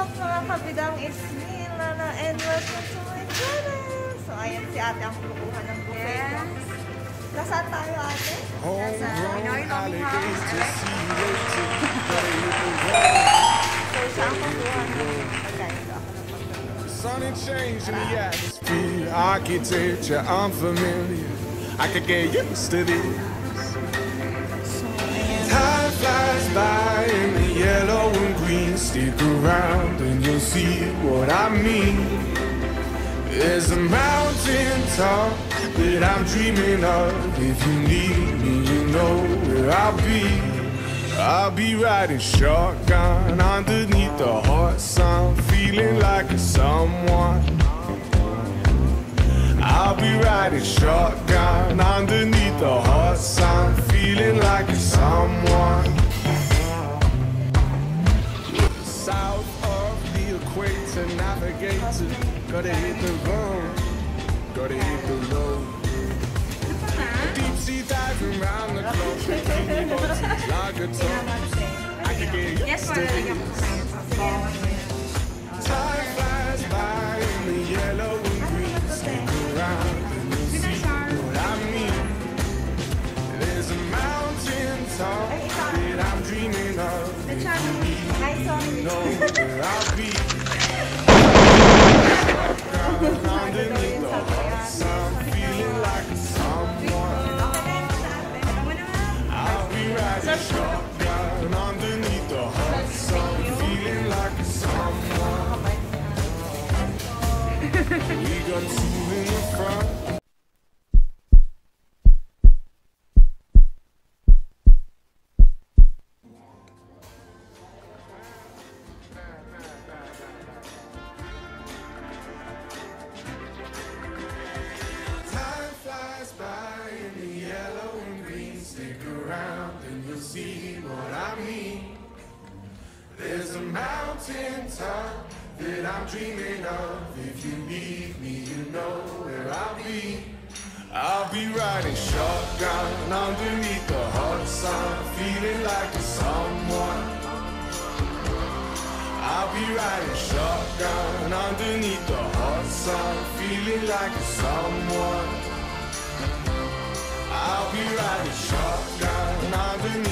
up mga kabidang? It's me, Lana, and welcome to my channel! So, ayan si ate ang kukuha ng buffet niya. Nasaan tayo, ate? Nasa Pinoy Loving House. So, siya ang kukuha ng pagkain. So, ako na pagkain. Sudden change in the atmosphere, architecture unfamiliar. I could get used to this. Time flies by in the yellow and green. Stick around and you'll see what I mean. There's a mountain top that I'm dreaming of. If you need me, you know where I'll be. I'll be riding shotgun underneath the hot sun, feeling like a someone. I'll be riding shotgun underneath the hot sun, feeling like a someone. South of the equator, navigator, gotta hit the road, gotta hit the road. Deep sea diving round the globe, bikini bottoms, lager tops. I can get used to this. Time flies by in the yellow and green. Stick around and you'll see what I mean. There's a mountain top that I'm dreaming of. If you need me, you know where I'll be. Underneath the hot sun, feeling like someone. I'll be riding shotgun underneath the hot sun, feeling like someone. We got two in the front. Time flies by in the yellow and green. Stick around and you'll see what I mean. There's a mountain top that I'm dreaming of. If you need me, you know where I'll be. I'll be riding shotgun underneath the hot sun, feeling like a someone. I'll be riding shotgun underneath the hot sun, feeling like a someone. I'll be riding shotgun underneath